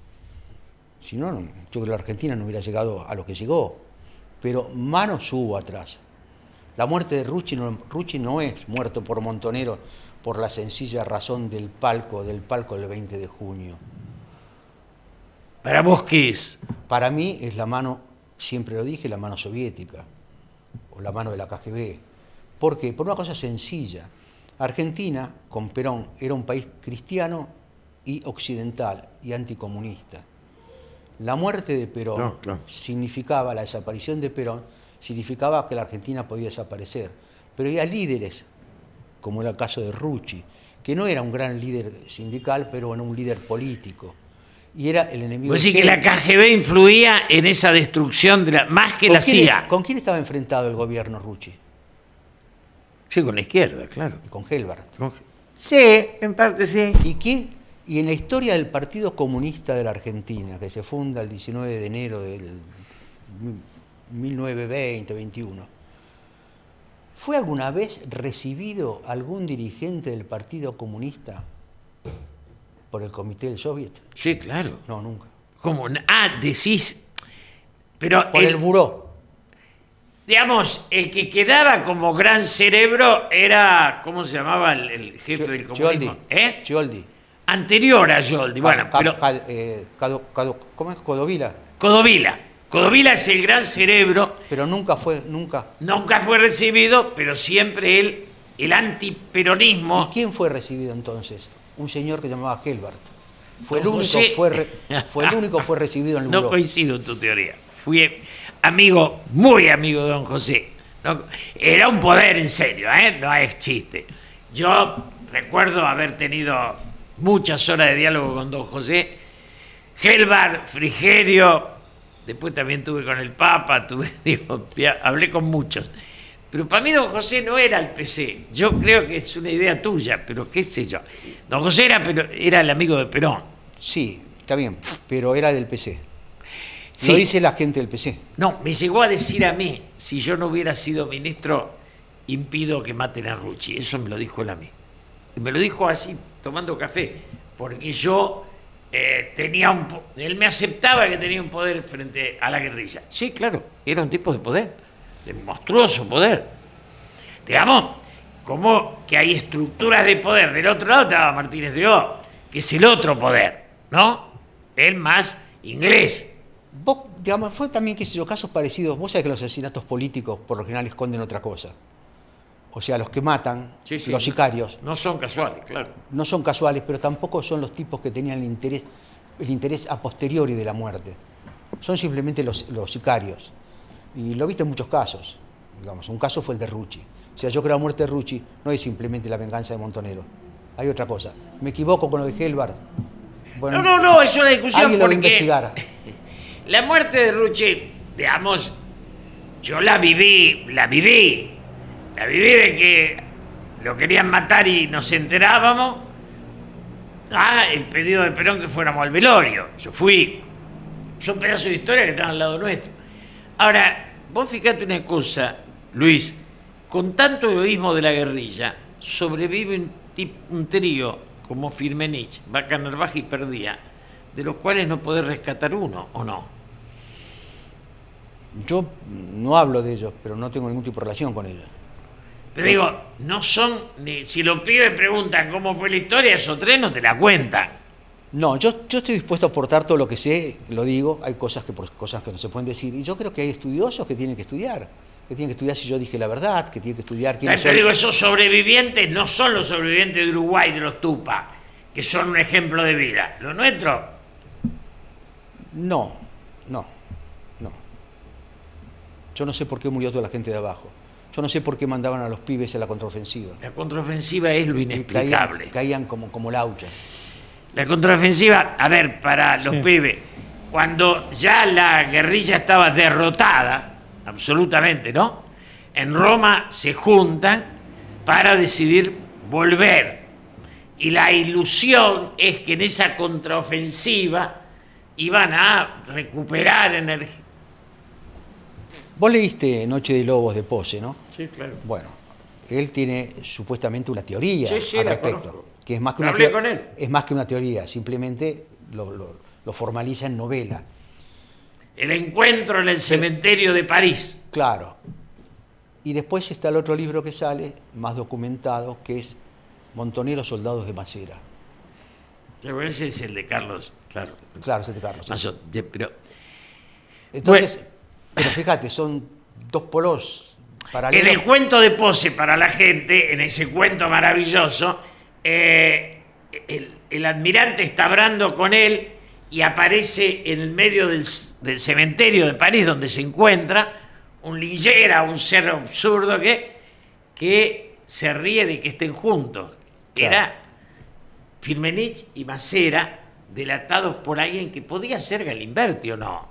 Si no, no, yo creo que la Argentina no hubiera llegado a lo que llegó. Pero manos hubo atrás. La muerte de Rucci no, Rucci no es muerto por Montonero por la sencilla razón del palco, del palco del veinte de junio. ¿Para vos qué es? Para mí es la mano, siempre lo dije, la mano soviética, o la mano de la K G B. ¿Por qué? Por una cosa sencilla. Argentina, con Perón, era un país cristiano y occidental y anticomunista. La muerte de Perón claro, claro. significaba, la desaparición de Perón, significaba que la Argentina podía desaparecer. Pero había líderes, como era el caso de Rucci, que no era un gran líder sindical, pero era un líder político. Y era el enemigo. Vos decís que la K G B influía en esa destrucción, de la, más que la C I A. ¿Con quién estaba enfrentado el gobierno Rucci? Sí, con la izquierda, claro. Con Helbert. Con... Sí, en parte sí. ¿Y qué? Y en la historia del Partido Comunista de la Argentina, que se funda el diecinueve de enero del mil novecientos veinte, veintiuno, ¿fue alguna vez recibido algún dirigente del Partido Comunista por el Comité del Soviet? Sí, claro. No, nunca. ¿Cómo? Ah, decís... Pero por el, el buró. Digamos, el que quedaba como gran cerebro era, ¿cómo se llamaba el, el jefe Ch del comunismo? ¿Eh? Gioldi. Anterior a Gioldi, bueno, Ca pero... Ca eh, Cado, Cado, ¿Cómo es? Codovila. Codovila. Codovila es el gran cerebro. Pero nunca fue, nunca. Nunca fue recibido, pero siempre él, el antiperonismo. ¿Y quién fue recibido entonces? Un señor que se llamaba Helbert. Fue el Don único, José- fue, re- fue el único fue recibido en el No buró. coincido en tu teoría. Fui amigo, muy amigo de don José. No- era un poder en serio, ¿eh? No es chiste. Yo recuerdo haber tenido muchas horas de diálogo con don José. Helbert, Frigerio, después también tuve con el Papa, tuve, digo, hablé con muchos. Pero para mí don José no era el P C. Yo creo que es una idea tuya, pero qué sé yo. Don José era, pero, era el amigo de Perón. Sí, está bien, pero era del P C. Sí. Lo dice la gente del P C. No, me llegó a decir a mí, si yo no hubiera sido ministro, impido que maten a Rucci. Eso me lo dijo él a mí. Y me lo dijo así, tomando café, porque yo eh, tenía un... po- Él me aceptaba que tenía un poder frente a la guerrilla. Sí, claro, era un tipo de poder, de monstruoso poder. Digamos, como que hay estructuras de poder. Del otro lado estaba Martínez de O, que es el otro poder, ¿no? El más inglés. Vos, digamos, fue también, qué sé yo, casos parecidos. Vos sabés que los asesinatos políticos por lo general esconden otra cosa. O sea, los que matan, Sí, sí, los sicarios, No son casuales, claro. no son casuales, pero tampoco son los tipos que tenían el interés, el interés a posteriori de la muerte. Son simplemente los, los sicarios. Y lo viste en muchos casos. Digamos, un caso fue el de Rucci. O sea, yo creo que la muerte de Rucci no es simplemente la venganza de Montonero. Hay otra cosa. ¿Me equivoco con lo de Helbert? Bueno, No, no, no, es una discusión alguien lo va a porque investigar. la muerte de Rucci, digamos, yo la viví, la viví, la viví de que lo querían matar y nos enterábamos. Ah, el pedido de Perón que fuéramos al velorio. Yo fui. Son pedazos de historia que están al lado nuestro. Ahora, vos fíjate una cosa, Luis, con tanto egoísmo de la guerrilla, sobrevive un, tip- un trío como Firmenich, Vaca Narvaja y Perdía, de los cuales no podés rescatar uno, ¿o no? Yo no hablo de ellos, pero no tengo ningún tipo de relación con ellos. Pero digo, no son, ni, si los pibes preguntan cómo fue la historia, esos tres no te la cuentan. No, yo, yo estoy dispuesto a aportar todo lo que sé, lo digo, hay cosas que, por- cosas que no se pueden decir, y yo creo que hay estudiosos que tienen que estudiar, que tienen que estudiar si yo dije la verdad, que tienen que estudiar quiénes Te son. digo, esos sobrevivientes no son los sobrevivientes de Uruguay, de los Tupac, que son un ejemplo de vida. Los nuestros, No, no, no. Yo no sé por qué murió toda la gente de abajo. Yo no sé por qué mandaban a los pibes a la contraofensiva. la contraofensiva es lo Y inexplicable. Caían, caían como, como laucha. La contraofensiva, a ver, para los Sí. pibes, cuando ya la guerrilla estaba derrotada, absolutamente, ¿no? En Roma se juntan para decidir volver. Y la ilusión es que en esa contraofensiva iban a recuperar energía. Vos leíste Noche de Lobos de Pose, ¿no? Sí, claro. Bueno, él tiene supuestamente una teoría Sí, sí, al la respecto, conozco. que es más que Hablé una teo- con él. es más que una teoría, simplemente lo, lo- lo formaliza en novela. El encuentro en el cementerio de París. Claro. Y después está el otro libro que sale, más documentado, que es Montoneros Soldados de Macera. Pero ese es el de Carlos, claro. Claro, ese de Carlos. sí. Mazo, de- pero Entonces, pero fíjate, son dos polos en paralelos. el cuento de Pose para la gente, en ese cuento maravilloso, eh, el, el admirante está hablando con él y aparece en el medio del, del cementerio de París donde se encuentra un lillera, un ser absurdo que, que se ríe de que estén juntos. Claro. Era Firmenich y Macera delatados por alguien que podía ser Galimberti o no.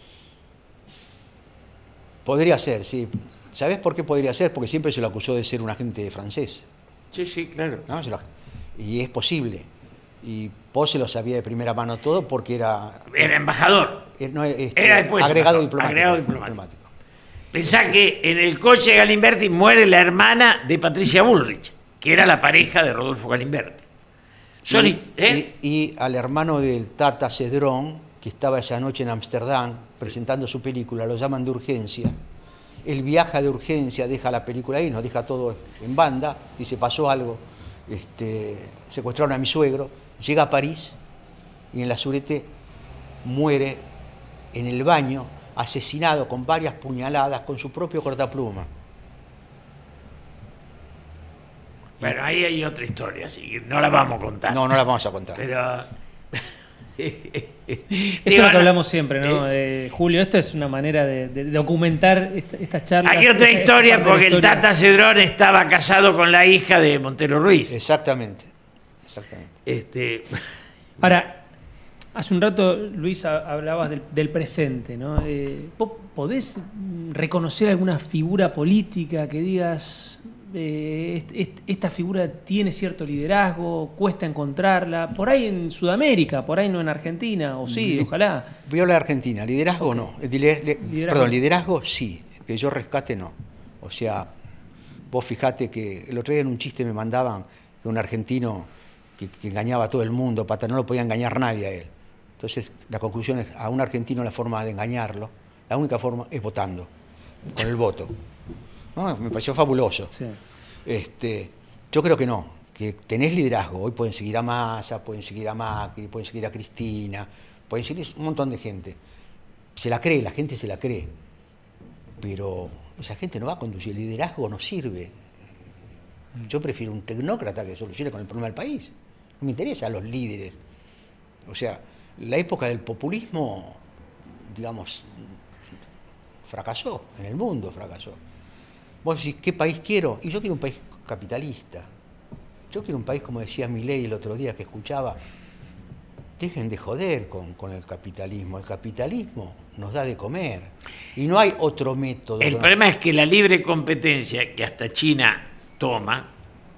Podría ser, sí. ¿Sabés por qué podría ser? Porque siempre se lo acusó de ser un agente francés. Sí, sí, claro. ¿No? Se lo- Y es posible. Y Pose lo sabía de primera mano todo porque era, Era embajador. eh, no, este, Era después agregado, embajador, diplomático, agregado diplomático. Pensá que en el coche de Galimberti muere la hermana de Patricia Bullrich, que era la pareja de Rodolfo Galimberti. Son, Y, ¿eh? y- y al hermano del Tata Cedrón, que estaba esa noche en Ámsterdam presentando su película, lo llaman de urgencia. Él viaja de urgencia, deja la película ahí, nos deja todo en banda, dice, pasó algo, este, secuestraron a mi suegro, llega a París y en la Surete muere en el baño asesinado con varias puñaladas con su propio cortapluma. Bueno, ahí hay otra historia, así que no la vamos a contar. No, no la vamos a contar. Pero... Esto es lo que hablamos siempre, ¿no? Eh, Julio, esto es una manera de, de documentar esta, estas charlas. Hay otra esta, historia esta porque historia. el Tata Cedrón estaba casado con la hija de Montero Ruiz. Exactamente, exactamente. Este... Ahora, hace un rato, Luis, hablabas del, del presente, ¿no? Eh, ¿Vos podés reconocer alguna figura política que digas, eh, est, esta figura tiene cierto liderazgo, cuesta encontrarla? Por ahí en Sudamérica, por ahí no en Argentina, o sí, Li ojalá. Voy a hablar de Argentina. ¿Liderazgo Okay. no? Lider le liderazgo. Perdón, liderazgo sí. Que yo rescate no. O sea, vos fijate que el otro día en un chiste me mandaban que un argentino que, que engañaba a todo el mundo, pata, no lo podía engañar nadie a él. Entonces, la conclusión es, a un argentino la forma de engañarlo, la única forma es votando, con el voto. ¿No? Me pareció fabuloso. Sí. Este, yo creo que no, que tenés liderazgo. Hoy pueden seguir a Massa, pueden seguir a Macri, pueden seguir a Cristina, pueden seguir un montón de gente. Se la cree, la gente se la cree. Pero esa gente no va a conducir. El liderazgo no sirve. Yo prefiero un tecnócrata que solucione con el problema del país. No me interesan los líderes. O sea, la época del populismo, digamos, fracasó, en el mundo fracasó. Vos decís, ¿qué país quiero? Y yo quiero un país capitalista. Yo quiero un país, como decía Milei el otro día que escuchaba, dejen de joder con, con el capitalismo. El capitalismo nos da de comer. Y no hay otro método. El no... problema es que la libre competencia que hasta China toma,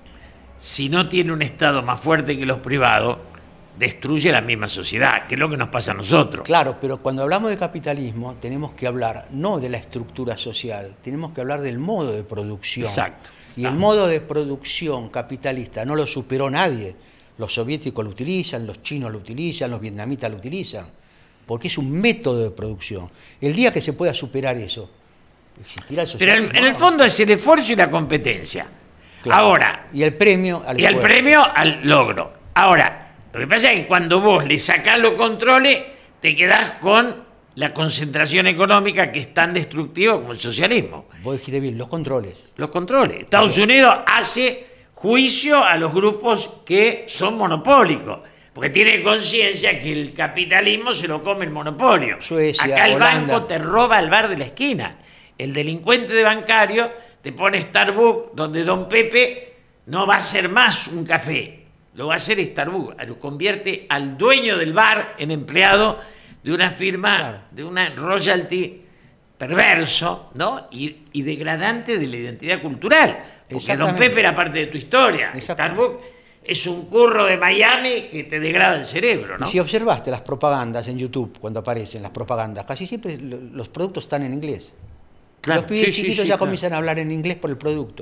si no tiene un Estado más fuerte que los privados, destruye la misma sociedad, que es lo que nos pasa a nosotros. Claro, pero cuando hablamos de capitalismo tenemos que hablar no de la estructura social, tenemos que hablar del modo de producción. Exacto. Y el modo de producción capitalista no lo superó nadie. Los soviéticos lo utilizan, los chinos lo utilizan, los vietnamitas lo utilizan, porque es un método de producción. El día que se pueda superar eso, existirá el Pero socialismo. en, en el fondo es el esfuerzo y la competencia. Claro. Ahora, y el premio al y el esfuerzo. premio al logro. Ahora, lo que pasa es que cuando vos le sacás los controles, te quedás con la concentración económica que es tan destructiva como el socialismo. Vos dijiste bien, los controles. Los controles. Estados Unidos hace juicio a los grupos que son monopólicos, porque tiene conciencia que el capitalismo se lo come el monopolio. Suecia, Acá el Holanda. banco te roba el bar de la esquina. El delincuente de bancario te pone Starbucks, donde don Pepe no va a ser más un café. Lo va a hacer Starbucks, lo convierte al dueño del bar en empleado de una firma, claro, de una royalty perverso, ¿no? Y, y degradante de la identidad cultural. Porque don Pepe era parte de tu historia. Starbucks es un curro de Miami que te degrada el cerebro, ¿no? Y si observaste las propagandas en YouTube, cuando aparecen las propagandas, casi siempre los productos están en inglés. Claro, los pibes sí, chiquitos sí, sí, ya claro. comienzan a hablar en inglés por el producto.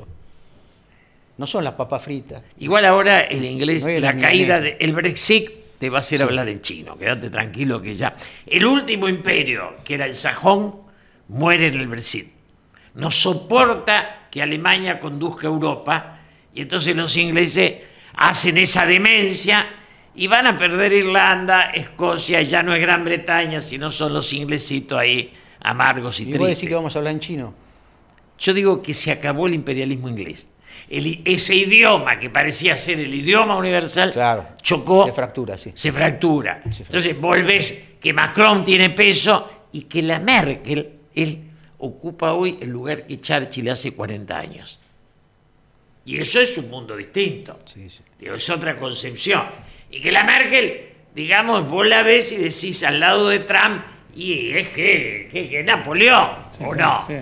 No son las papas fritas. Igual ahora el inglés, no la, la caída del Brexit te va a hacer sí. hablar en chino. Quédate tranquilo que ya. El último imperio, que era el sajón, muere en el Brexit. No soporta que Alemania conduzca a Europa y entonces los ingleses hacen esa demencia y van a perder Irlanda, Escocia, ya no es Gran Bretaña, sino son los inglesitos ahí amargos y, y tristes. ¿Y vos decís que vamos a hablar en chino? Yo digo que se acabó el imperialismo inglés. El, ese idioma que parecía ser el idioma universal, claro, chocó, se fractura, sí. Se fractura. Se fractura. Entonces vos ves que Macron tiene peso y que la Merkel, él ocupa hoy el lugar que Churchill hace cuarenta años. Y eso es un mundo distinto. Sí, sí. Digo, es otra concepción. Y que la Merkel, digamos, vos la ves y decís al lado de Trump, y es que, que, que Napoleón, sí, ¿o sí, no? Sí.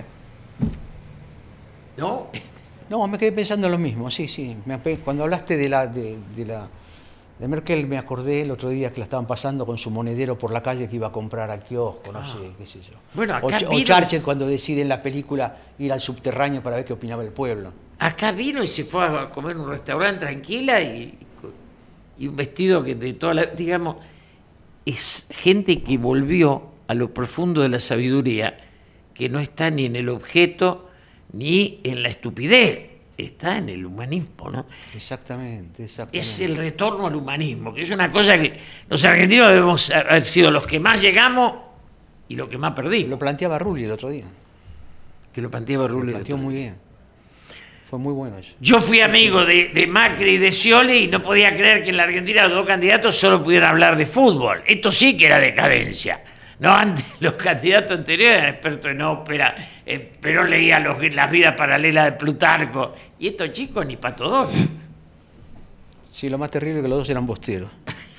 ¿No? No, me quedé pensando en lo mismo, sí, sí. Cuando hablaste de la, de, de la de Merkel me acordé el otro día que la estaban pasando con su monedero por la calle que iba a comprar al kiosco, no ah. sé, qué sé yo. Bueno, acá o, o Churchill cuando decide en la película ir al subterráneo para ver qué opinaba el pueblo. Acá vino y se fue a comer en un restaurante tranquila y, y un vestido que de toda la, digamos, es gente que volvió a lo profundo de la sabiduría, que no está ni en el objeto ni en la estupidez, está en el humanismo, ¿no? Exactamente, exactamente. Es el retorno al humanismo, que es una cosa que los argentinos debemos haber sido los que más llegamos y lo que más perdí. Lo planteaba Rulli el otro día. Que lo planteaba Rulli. Lo planteó muy bien. Fue muy bueno eso. Yo fui amigo de, de Macri y de Scioli y no podía creer que en la Argentina los dos candidatos solo pudieran hablar de fútbol. Esto sí que era decadencia. No, antes los candidatos anteriores eran expertos en ópera, eh, Perón leía los, las vidas paralelas de Plutarco. Y estos chicos ni para todos. Sí, lo más terrible es que los dos eran bosteros.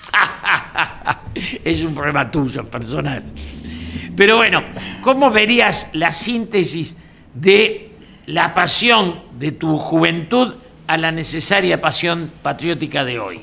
Es un problema tuyo, personal. Pero bueno, ¿cómo verías la síntesis de la pasión de tu juventud a la necesaria pasión patriótica de hoy?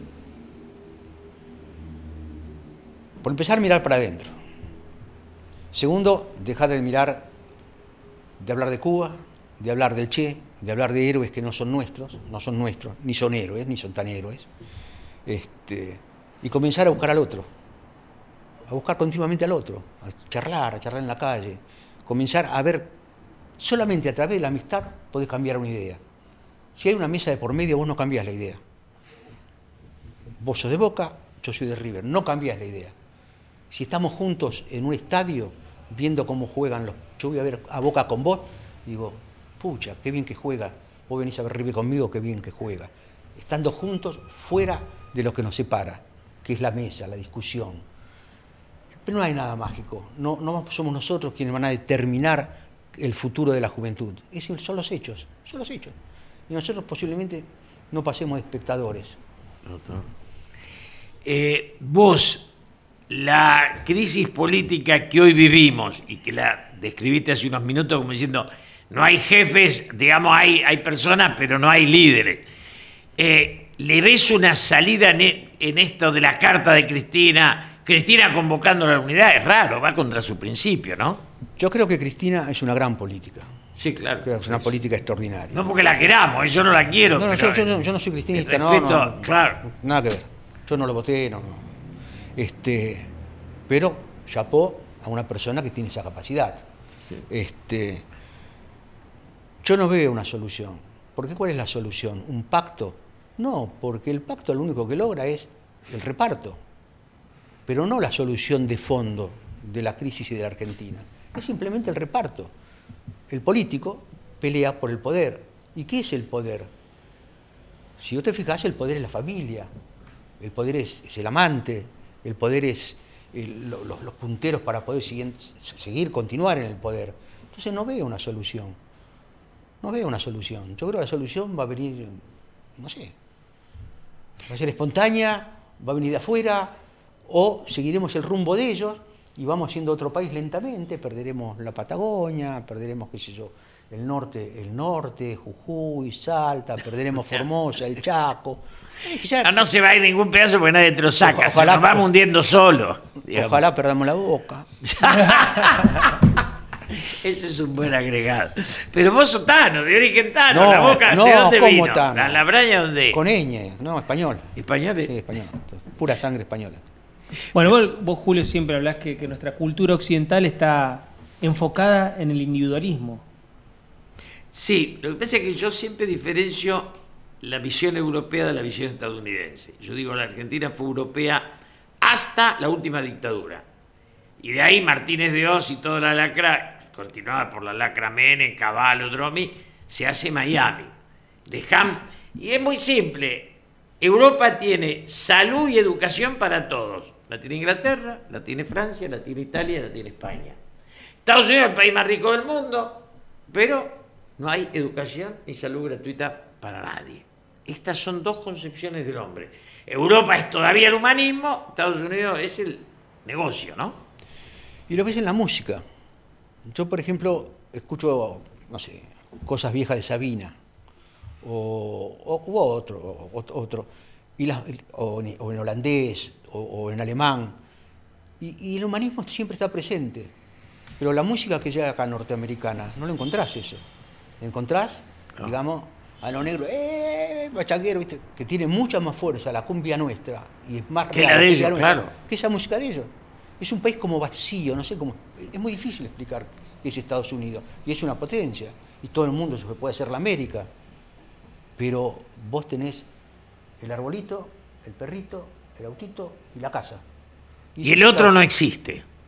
Por empezar, mirar para adentro. Segundo, dejar de mirar, de hablar de Cuba, de hablar del Che, de hablar de héroes que no son nuestros, no son nuestros, ni son héroes, ni son tan héroes. Este, y comenzar a buscar al otro, a buscar continuamente al otro, a charlar, a charlar en la calle, comenzar a ver. Solamente a través de la amistad podés cambiar una idea. Si hay una mesa de por medio, vos no cambiás la idea. Vos sos de Boca, yo soy de River, no cambiás la idea. Si estamos juntos en un estadio, viendo cómo juegan los... Yo voy a ver a Boca con vos, digo, pucha, qué bien que juega. Vos venís a ver River conmigo, qué bien que juega. Estando juntos, fuera de lo que nos separa, que es la mesa, la discusión. Pero no hay nada mágico. No, no somos nosotros quienes van a determinar el futuro de la juventud. Es, son los hechos, son los hechos. Y nosotros posiblemente no pasemos de espectadores. Eh, vos, la crisis política que hoy vivimos, y que la describiste hace unos minutos como diciendo, no hay jefes, digamos, hay, hay personas, pero no hay líderes. Eh, ¿Le ves una salida en, en esto de la carta de Cristina? Cristina convocando a la unidad, es raro, va contra su principio, ¿no? Yo creo que Cristina es una gran política. Sí, claro. Creo que es una política extraordinaria. No porque la queramos, yo no la quiero. No, no, pero, yo, yo, no, yo no soy cristinista, respeto, no, no. Claro. Nada que ver. Yo no lo voté, no, no. Este, pero chapó a una persona que tiene esa capacidad. Sí. Este, yo no veo una solución. ¿Por qué cuál es la solución? ¿Un pacto? No, porque el pacto lo único que logra es el reparto, pero no la solución de fondo de la crisis y de la Argentina. Es simplemente el reparto. El político pelea por el poder. ¿Y qué es el poder? Si vos te fijás, el poder es la familia, el poder es, es el amante, el poder es el, los, los punteros para poder seguir, seguir, continuar en el poder. Entonces no veo una solución. No veo una solución. Yo creo que la solución va a venir, no sé, va a ser espontánea, va a venir de afuera, o seguiremos el rumbo de ellos y vamos siendo otro país lentamente, perderemos la Patagonia, perderemos, qué sé yo, el norte, el norte, Jujuy, Salta, perderemos Formosa, el Chaco. Quizá, no, no se va a ir ningún pedazo porque nadie te lo saca, ojalá, se nos vamos hundiendo solo. Digamos. Ojalá perdamos la Boca. Ese es un buen agregado. Pero vos sos tano, de origen tano, no, la Boca, no, ¿de dónde ¿cómo vino? Tano? ¿La, la Braña dónde? Con ñ, no, español. ¿Español? Sí, español. Pura sangre española. Bueno, vos, vos, Julio, siempre hablás que, que nuestra cultura occidental está enfocada en el individualismo. Sí, lo que pasa es que yo siempre diferencio la visión europea de la visión estadounidense. Yo digo, la Argentina fue europea hasta la última dictadura. Y de ahí Martínez de Oz y toda la lacra, continuada por la lacra Menem, Cavallo, Dromi, se hace Miami. De Ham, y es muy simple. Europa tiene salud y educación para todos. La tiene Inglaterra, la tiene Francia, la tiene Italia, la tiene España. Estados Unidos es el país más rico del mundo, pero no hay educación ni salud gratuita para nadie. Estas son dos concepciones del hombre. Europa es todavía el humanismo, Estados Unidos es el negocio, ¿no? Y lo ves en la música. Yo, por ejemplo, escucho, no sé, cosas viejas de Sabina, o, o, o otro, o, otro y la, o, o en holandés, o, o en alemán, y, y el humanismo siempre está presente. Pero la música que llega acá norteamericana, no lo encontrás eso. Lo encontrás, no. digamos, a lo negro, eh, bachanguero, ¿viste? Que tiene mucha más fuerza la cumbia nuestra, y es más que real, la de ellos, claro. Que esa música de ellos. Es un país como vacío, no sé cómo. Es muy difícil explicar qué es Estados Unidos. Y es una potencia. Y todo el mundo se puede hacer la América. Pero vos tenés el arbolito, el perrito, el autito y la casa. Y, y el otro no existe.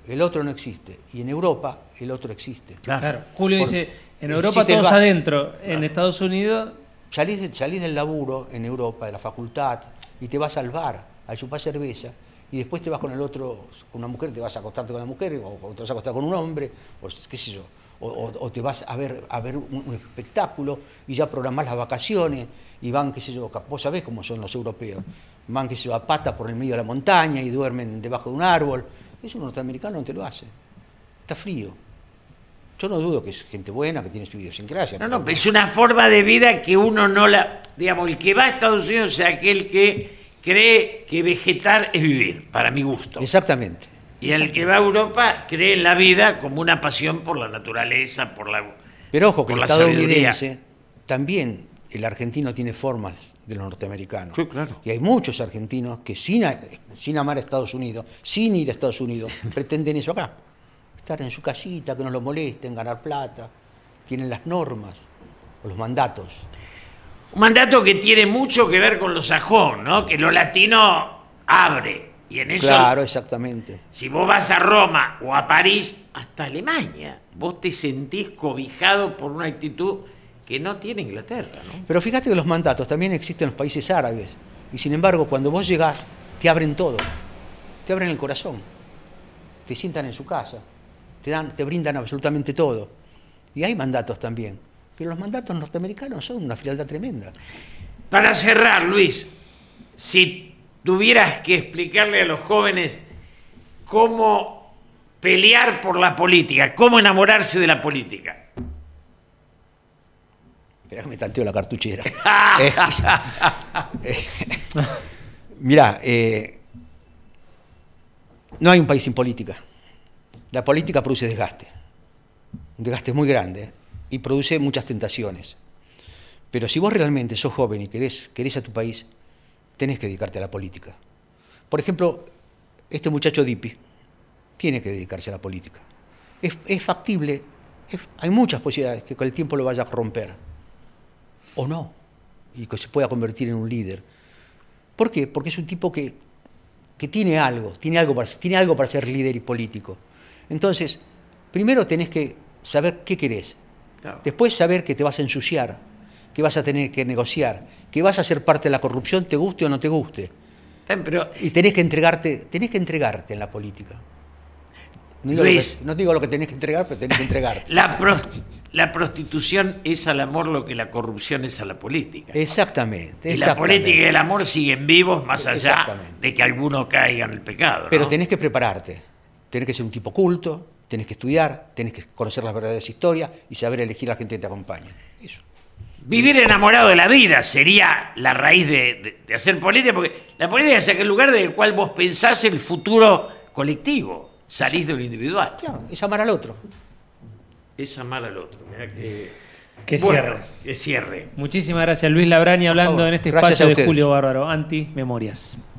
el otro no existe. Y en Europa, el otro existe. Claro. Claro. Julio Por, dice, en Europa todos va, adentro, claro. En Estados Unidos... Salís, de, salís del laburo en Europa, de la facultad, y te vas al bar a chupar cerveza, y después te vas con el otro, con una mujer, te vas a acostarte con la mujer, o, o te vas a acostar con un hombre, o qué sé yo, o, o, o te vas a ver, a ver un, un espectáculo, y ya programás las vacaciones, y van, qué sé yo, vos sabés cómo son los europeos, van, qué sé yo, a pata por el medio de la montaña, y duermen debajo de un árbol. Eso un norteamericano no te lo hace. Está frío. Yo no dudo que es gente buena, que tiene su idiosincrasia. No, no, pero es una forma de vida que uno no la... Digamos, el que va a Estados Unidos es aquel que cree que vegetar es vivir, para mi gusto. Exactamente. Y el que va a Europa cree en la vida como una pasión por la naturaleza, por la Pero ojo, que por el la estadounidense, sabiduría. También el argentino tiene formas de los norteamericanos. Sí, claro. Y hay muchos argentinos que sin, sin amar a Estados Unidos, sin ir a Estados Unidos, sí. pretenden eso acá. Estar en su casita, que no los molesten, ganar plata. Tienen las normas o los mandatos. Un mandato que tiene mucho que ver con lo sajón, ¿no? Que lo latino abre. Y en eso, claro, exactamente. Si vos vas a Roma o a París, hasta Alemania, vos te sentís cobijado por una actitud que no tiene Inglaterra, ¿no? Pero fíjate que los mandatos también existen en los países árabes. Y sin embargo, cuando vos llegás, te abren todo. Te abren el corazón. Te sientan en su casa. Te, dan, te brindan absolutamente todo. Y hay mandatos también. Pero los mandatos norteamericanos son una frialdad tremenda. Para cerrar, Luis, si tuvieras que explicarle a los jóvenes cómo pelear por la política, cómo enamorarse de la política. Esperá que me tanteo la cartuchera. eh, eh, mirá, eh, no hay un país sin política. La política produce desgaste, un desgaste muy grande, y produce muchas tentaciones. Pero si vos realmente sos joven y querés, querés a tu país, tenés que dedicarte a la política. Por ejemplo, este muchacho Dipi tiene que dedicarse a la política. Es, es factible, es, hay muchas posibilidades que con el tiempo lo vaya a romper, o no, y que se pueda convertir en un líder. ¿Por qué? Porque es un tipo que, que tiene algo, tiene algo, para, tiene algo para ser líder y político. Entonces, primero tenés que saber qué querés. Claro. Después saber que te vas a ensuciar, que vas a tener que negociar, que vas a ser parte de la corrupción, te guste o no te guste. Pero, y tenés que entregarte, tenés que entregarte en la política. No digo, Luis, que, no digo lo que tenés que entregar, pero tenés que entregarte. La, pro, la prostitución es al amor lo que la corrupción es a la política. Exactamente. Y exactamente. la política y el amor siguen vivos más allá de que alguno caiga en el pecado, ¿no? Pero tenés que prepararte. Tenés que ser un tipo culto, tenés que estudiar, tenés que conocer las verdaderas historias y saber elegir a la gente que te acompaña. Eso. Vivir enamorado de la vida sería la raíz de, de, de hacer política, porque la política es aquel lugar del cual vos pensás el futuro colectivo, salís de lo individual. Claro, es amar al otro. Es amar al otro. Mirá que, que bueno, cierre. Que cierre. Muchísimas gracias, Luis Labraña, hablando en este espacio de Julio Bárbaro, Anti Memorias.